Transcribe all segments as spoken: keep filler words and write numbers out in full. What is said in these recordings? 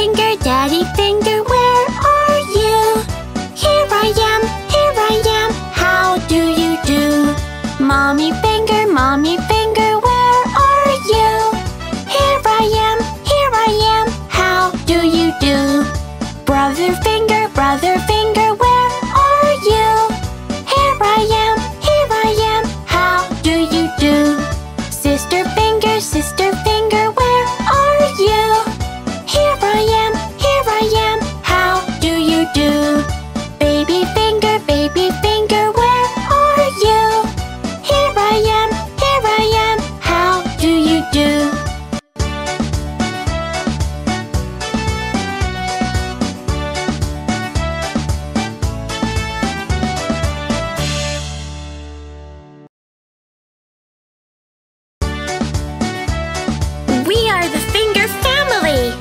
finger, daddy finger, where are you? Here I am, here I am, how do you do? Mommy finger, mommy finger, where are you? Here I am, here I am, how do you do? Brother finger, brother finger, where are you? Here I am, here I am, how do you do? Sister finger, sister finger, where are you? Here I am, here I am, how do you do? Baby finger, baby finger, where are you? Here I am, here I am, how do you do? We are the finger family.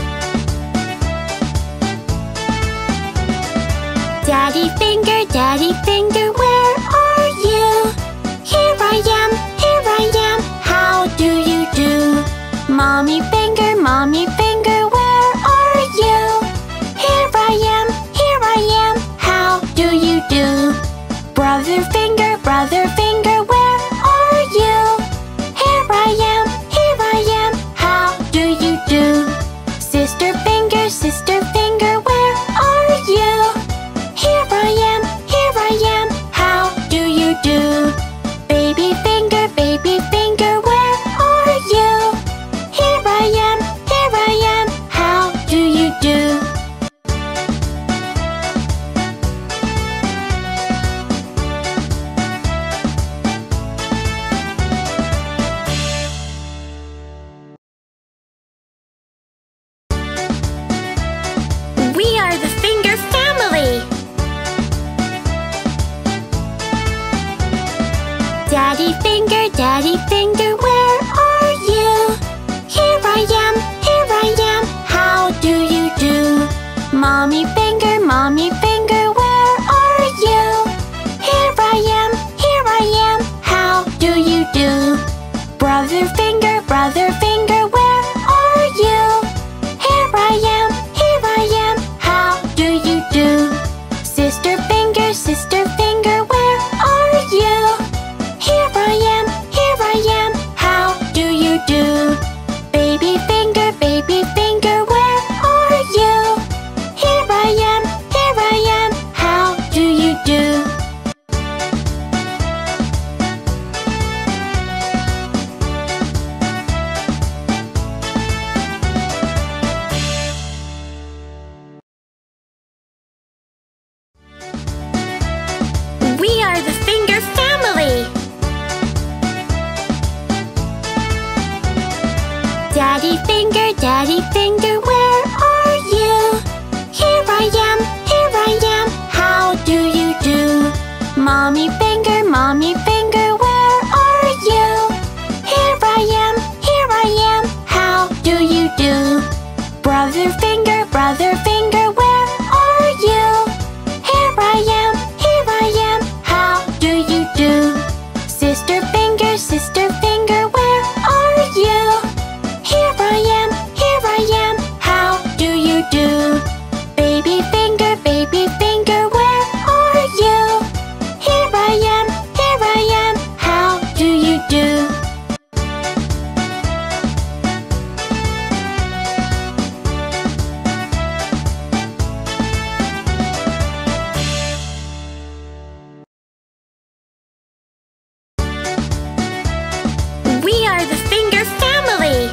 Daddy finger, daddy finger, where are you? Here I am, here I am, how do you do? Mommy finger, mommy finger, where are you? Here I am, here I am, how do you do? Brother finger, brother finger, where are you? Here I am, here I am, how do you do? Sister finger, sister finger, where are you? Here I am, here I am, how do you do? Baby finger, baby finger, where are you? Here I am, here I am, how do you do? We are the finger family. Daddy finger, daddy finger, where are you? Here I am, here I am, how do you do? Mommy finger, mommy finger, where are you? Here I am, here I am, how do you do? Brother finger, brother finger, where are you? Here I am, here I am, how do you do? Sister finger, sister finger, where are you? Here I am, here I am, how do you do? Baby finger, baby finger, where are you? Here I am, here I am, how do you do? We are the finger family. Daddy finger, daddy finger, where are you? Here I am, here I am, how do you do? Mommy finger, mommy finger, where are you? Here I am, here I am, how do you do? Brother finger, brother finger, where are you? Here I am, here I am, how do you do? Sister finger, sister finger, where are you? Here I am, here I am, how do you do? Baby finger, baby finger, where are you? Here I am, here I am, how do you do? We are the finger family.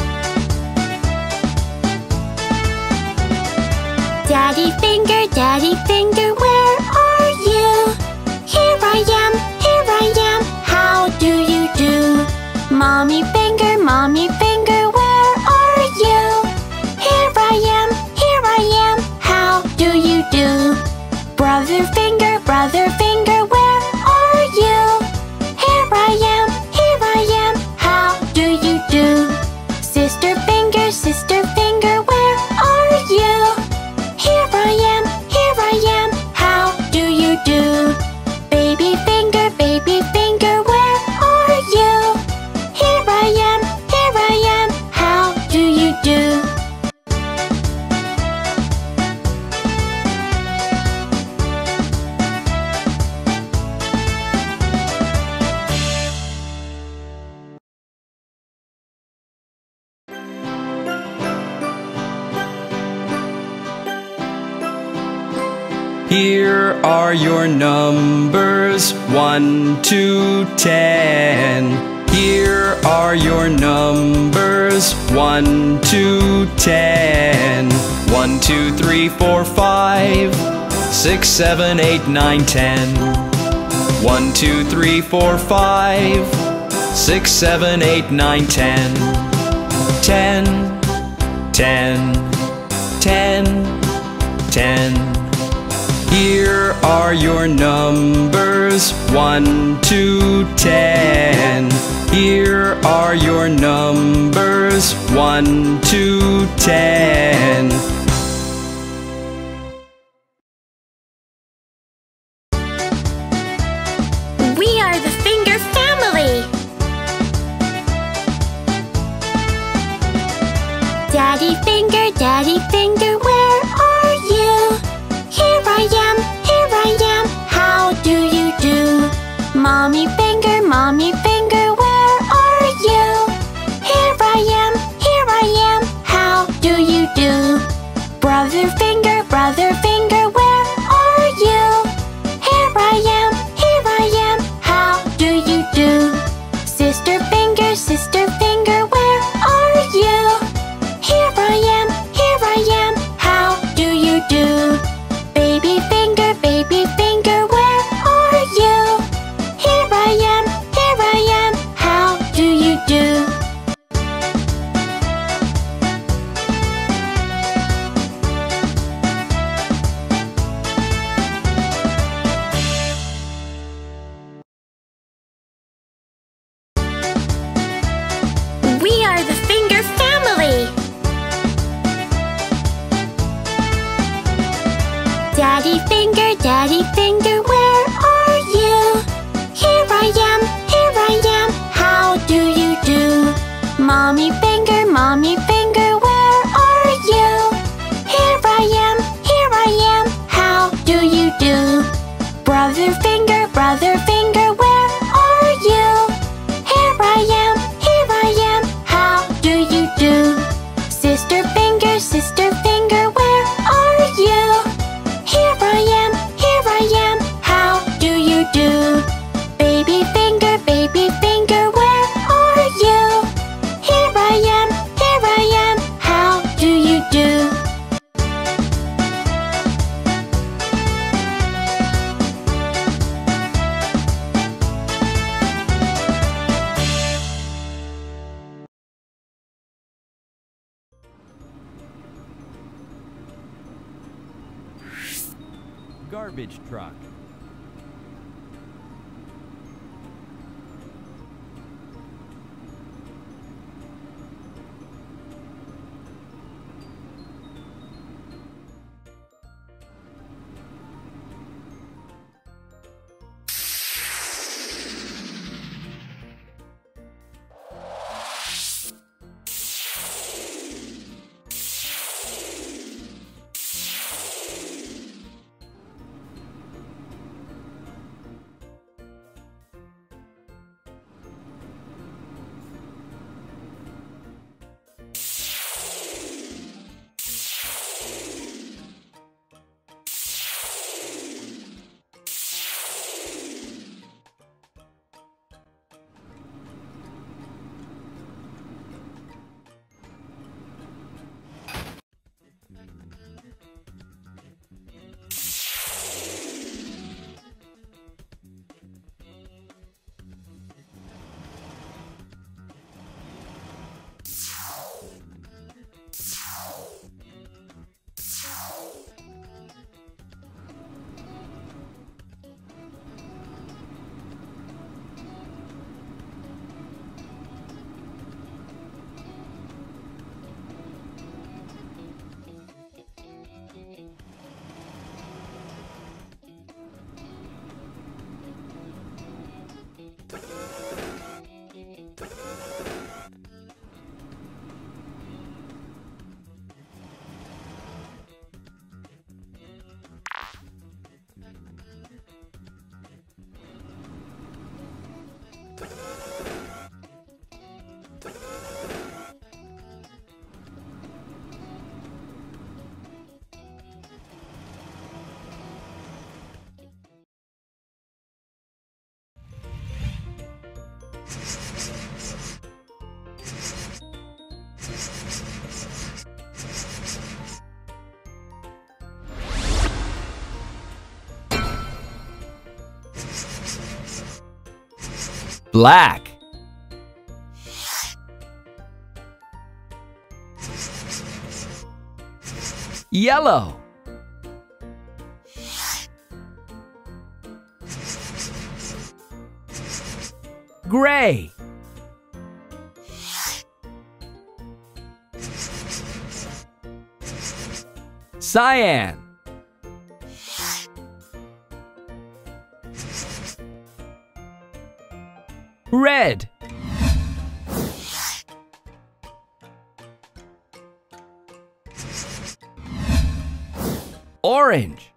Daddy finger, daddy finger, where are you? Here I am, here I am, how do you do? Mommy finger, mommy finger, where are you? Here I am, here I am, how do you do? Brother finger, brother finger, where are you? Here I am, here I am, how do you do? Sister finger, sister finger, where are you? Here I am, here I am, Here are your numbers, one to ten. Here are your numbers, one to ten. One, two, three, four, five, six, seven, eight, nine, ten. One, two, three, four, five, six, seven, eight, nine, ten. Ten, ten, ten, ten. Here are your numbers, one to ten. Here are your numbers, one to ten. We are the finger family. Daddy finger, daddy finger, where are you? Here I am, here I am, how do you do? Mommy finger, mommy finger, where are you? Here I am, here I am, how do you do? Brother finger, brother finger, where are you? Here I am, here I am, how do you do? Sister finger, sister finger, where are you? Here I am, here I am, how do you do? Baby finger, baby finger, where are you? Here I am, here I am, how do you do? We are the finger family. Daddy finger, daddy finger, where are you? Here I am, here I am, how do you do? Mommy finger, mommy finger, where are you? Here I am, here I am, how do you do? Brother finger, brother finger, where are you? Here I am, here I am, how do you do? Sister finger, sister finger, where are you? Here I am, here I am, how do you do? Baby finger, baby finger, where are you? Here I am, here I am, how do you do? Garbage truck. Black. Yellow. Gray. Cyan. Red. Orange.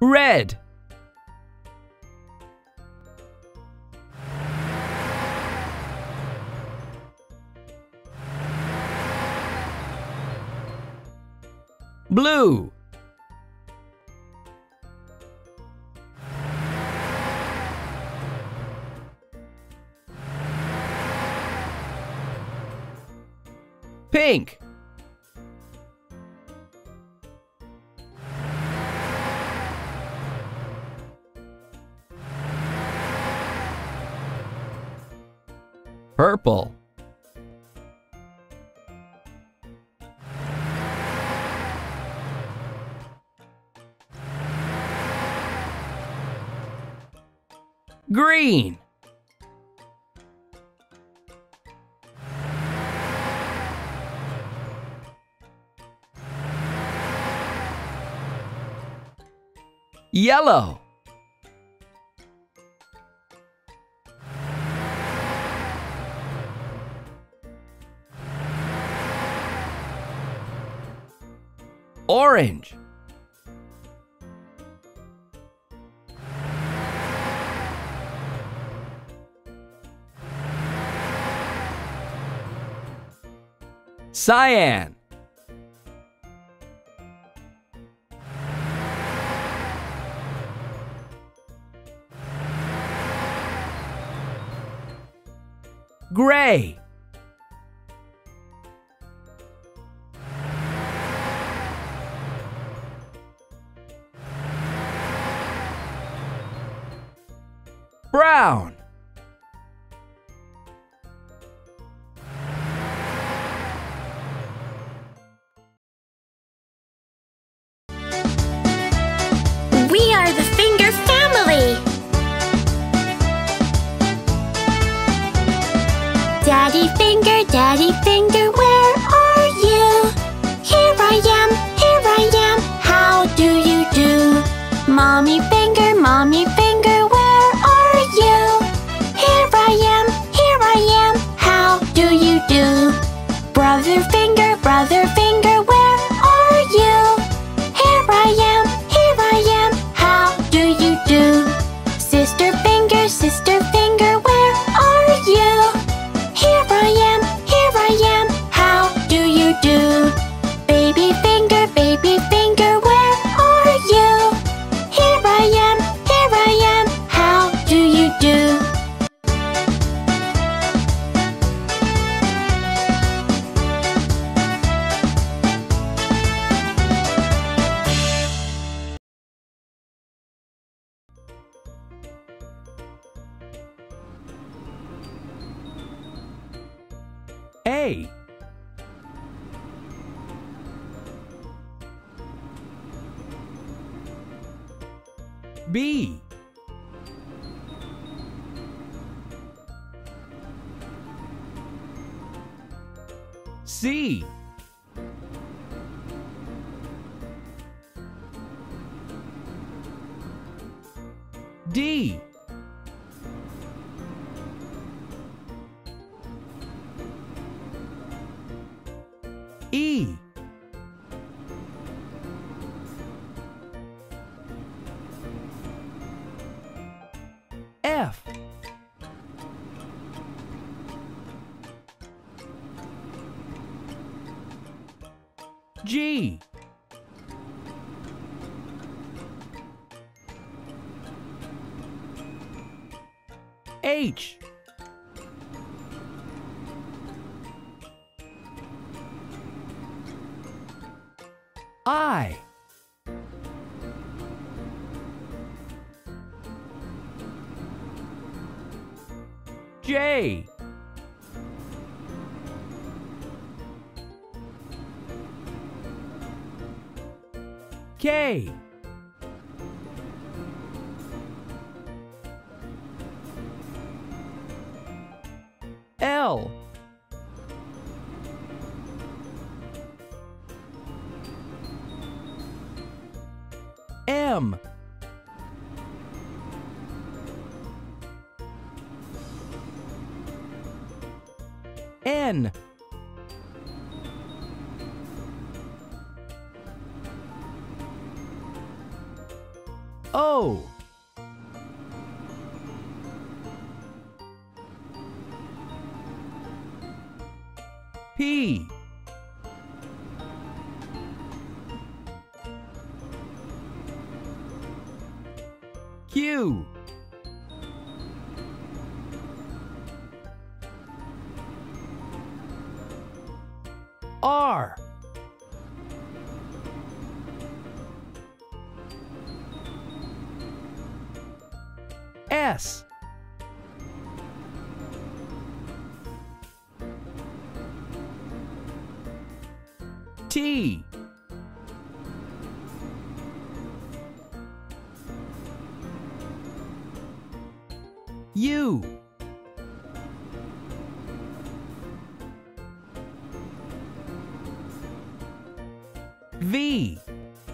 Red. Blue. Pink. Purple. Green. Yellow. Orange. Cyan. Gray. Brown. We are the finger family. Daddy finger, daddy finger, where are you? Here I am, here I am, how do you do? Mommy finger, mommy finger, where are you? Here I am, here I am, how do you do? Brother finger, brother finger, where are you? Here I am, here I am, how do you do? Sister finger, sister finger, where are you? Here I am, here I am, how do you do? Baby finger, baby finger, where are you? Here I am, here I am, how do you do? A. B. C. D. E. F. G. H. I. J. K. L. M. N. O. P. Q. R. S. T. U. V.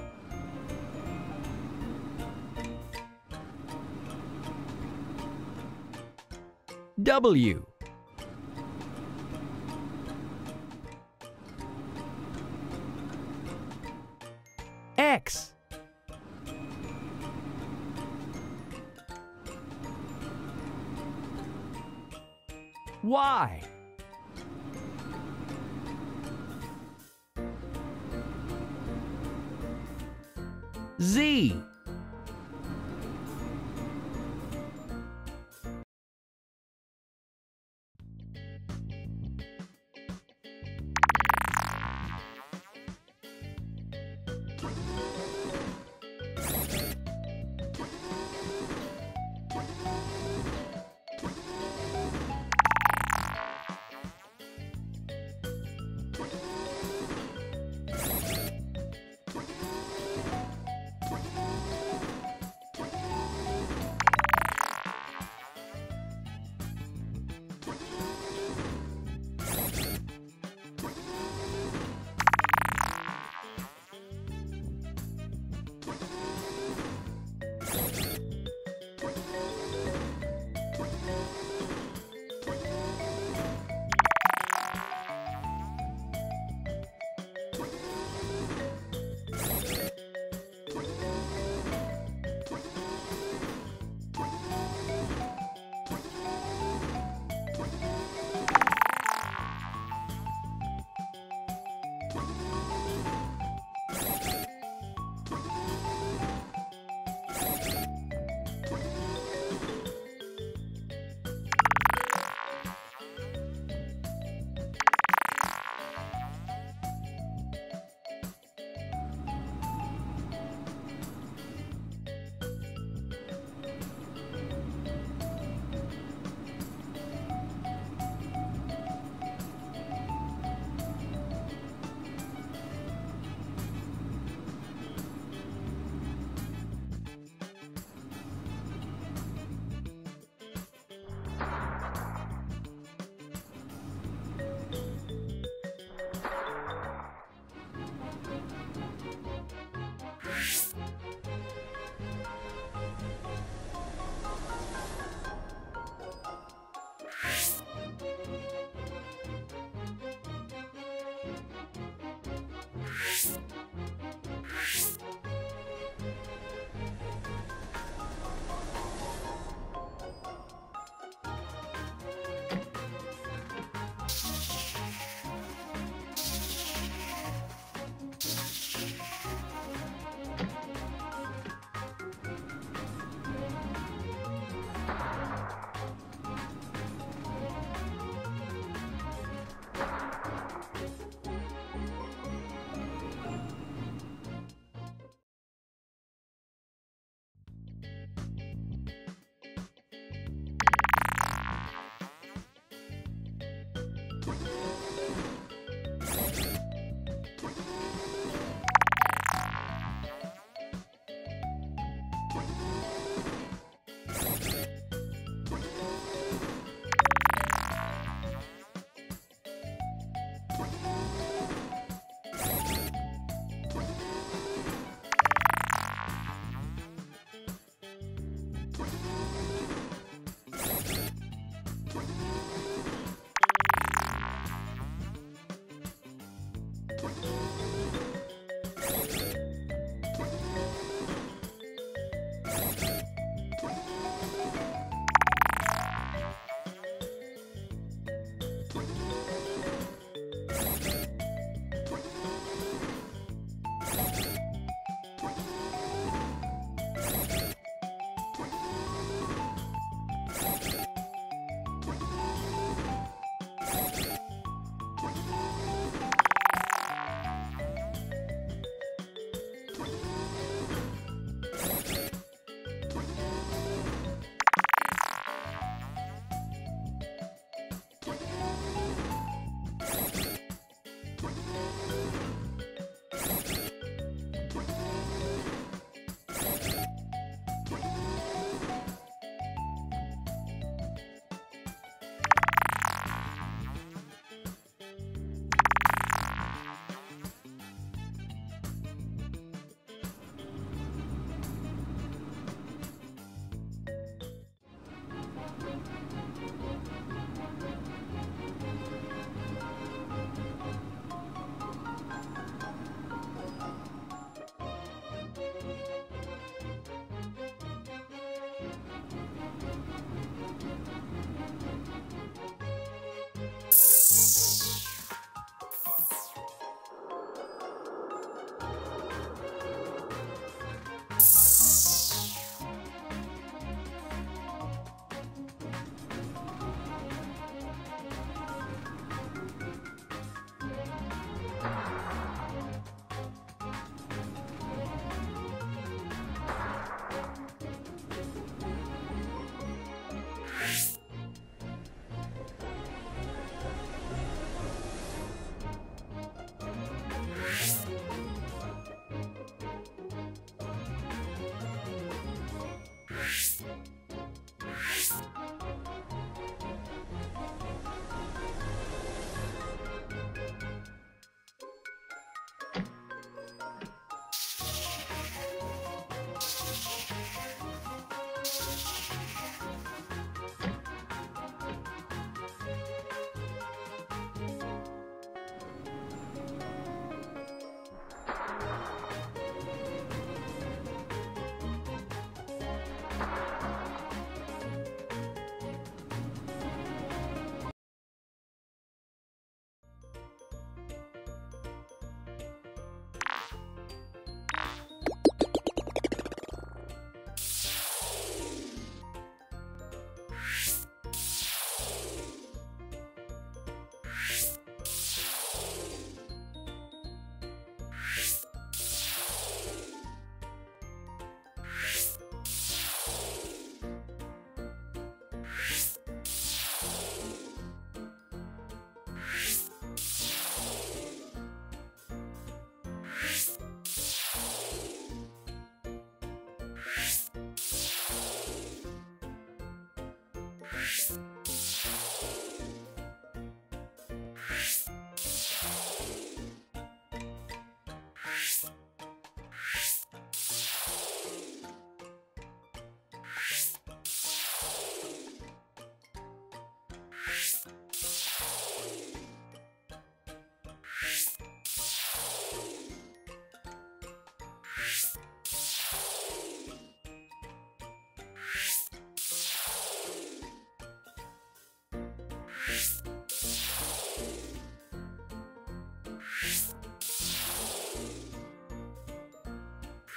W. X. Y. Z.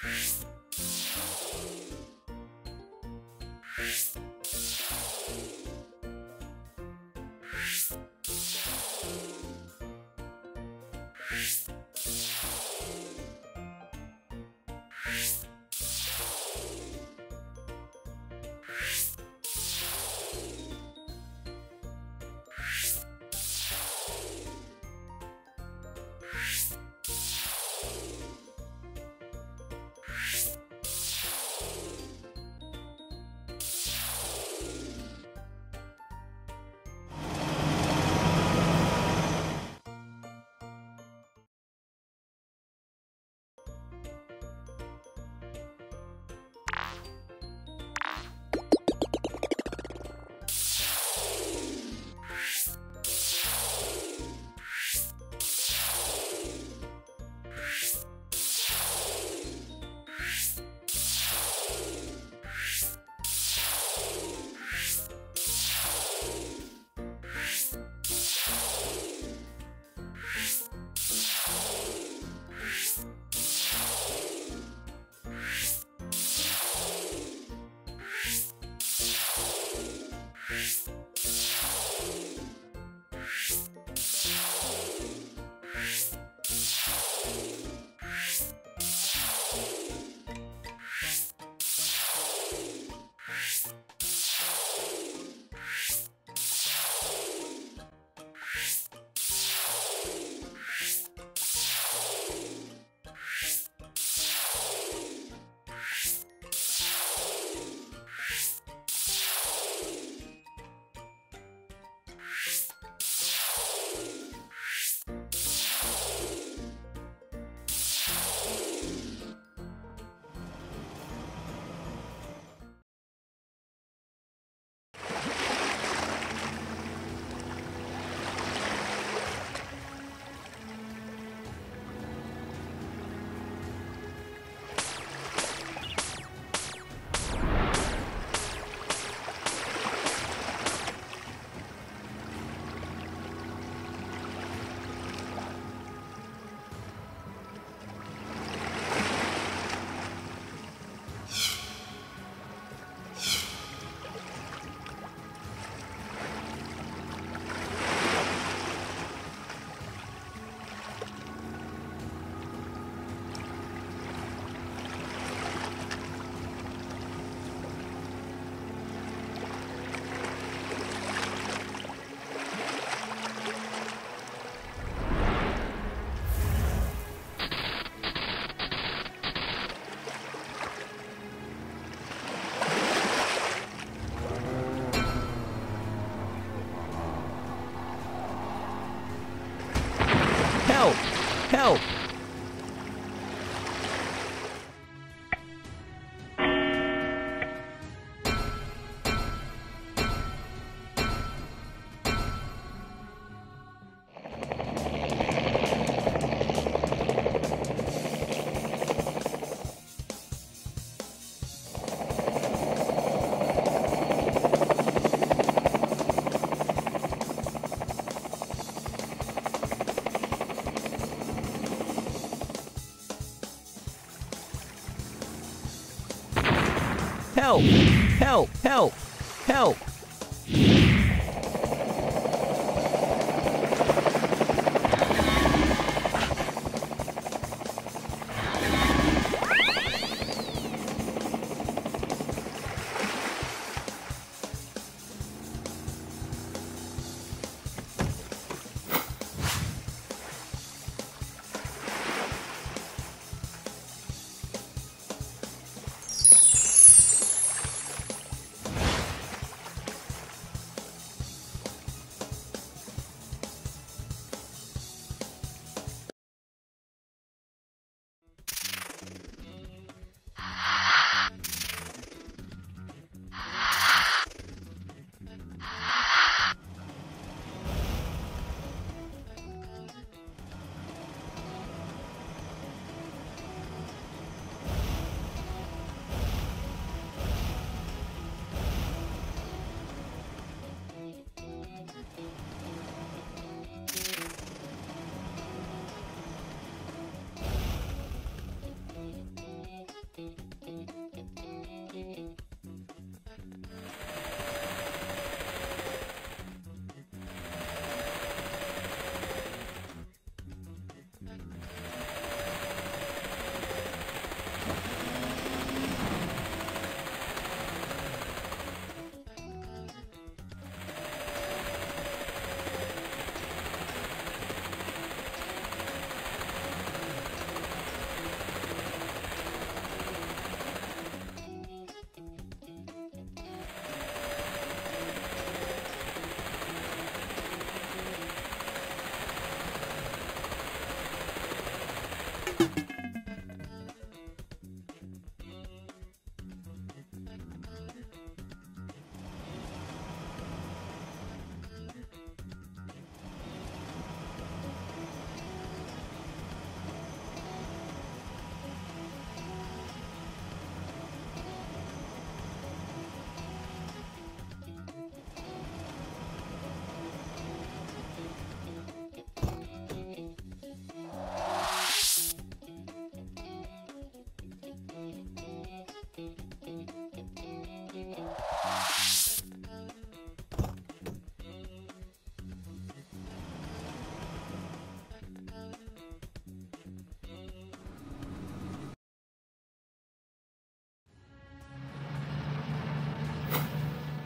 Help! Help! Help! Help! Help! Help!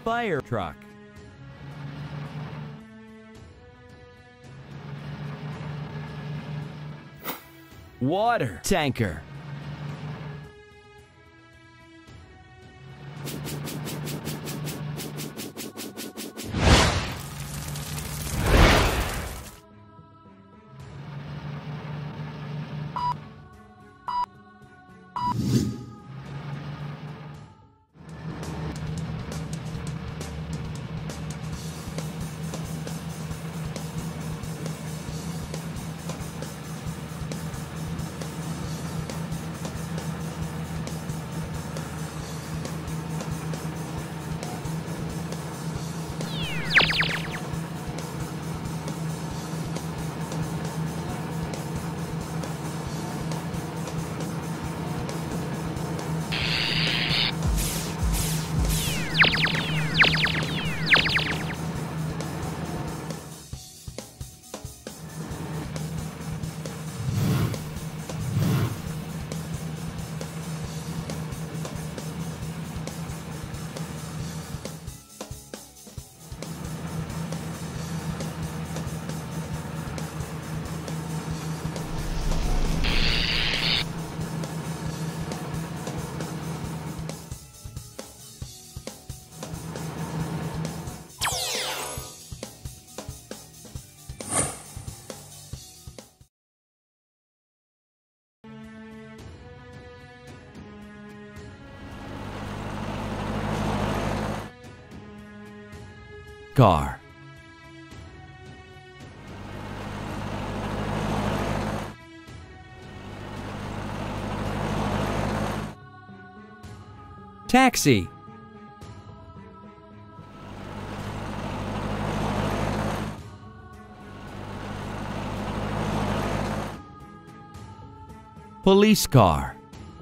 Fire truck. Water tanker. Car. Taxi. Police car.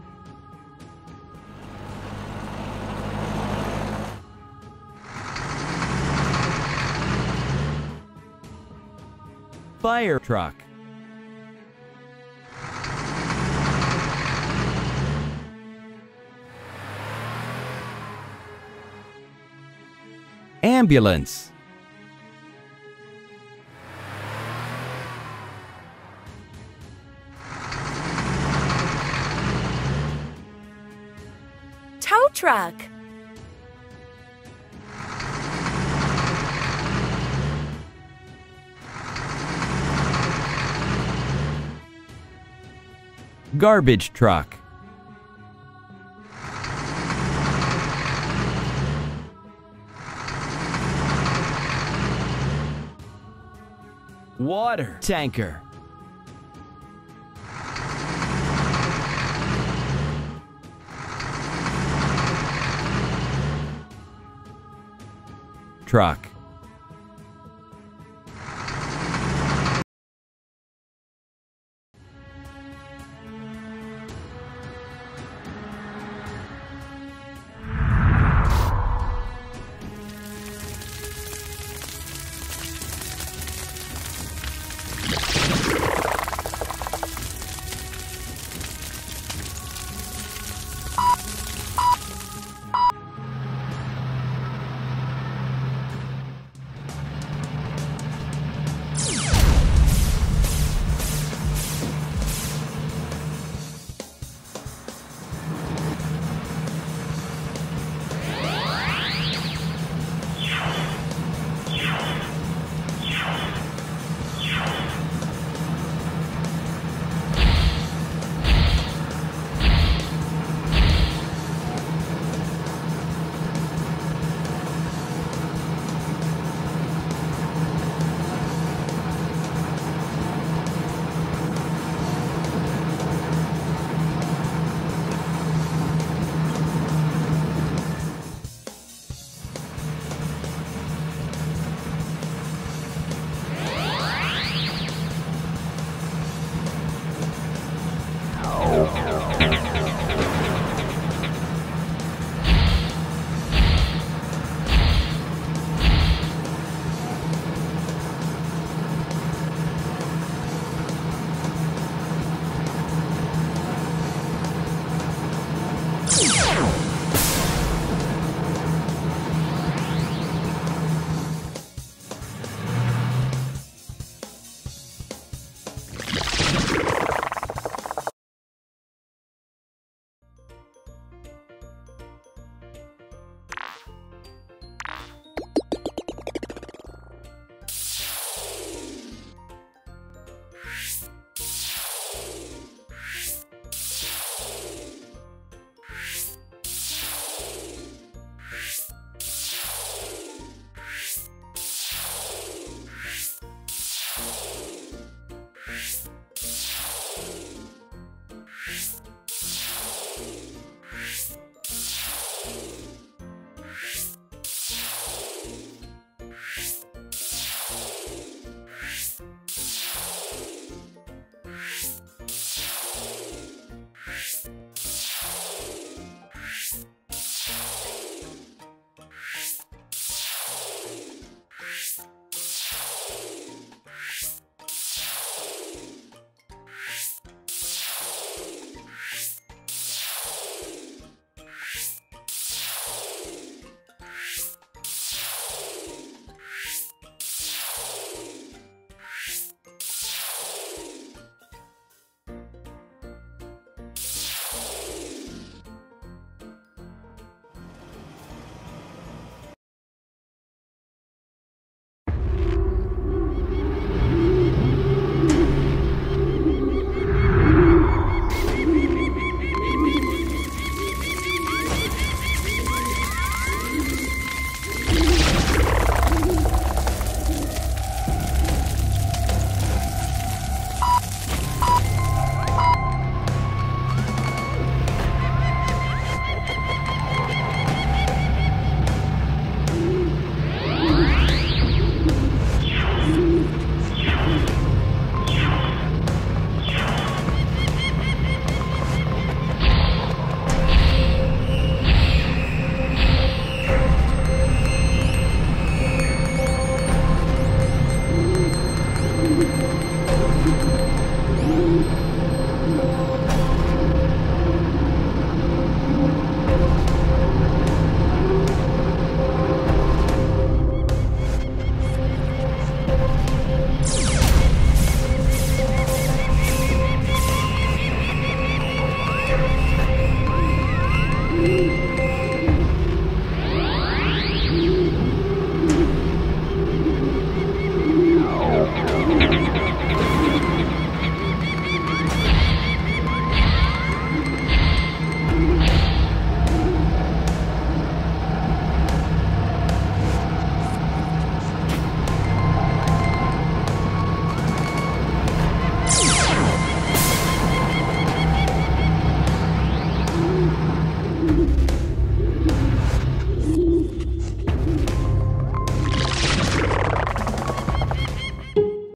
Fire truck. Ambulance. Tow truck. Garbage truck. Water tanker. Truck. Beep.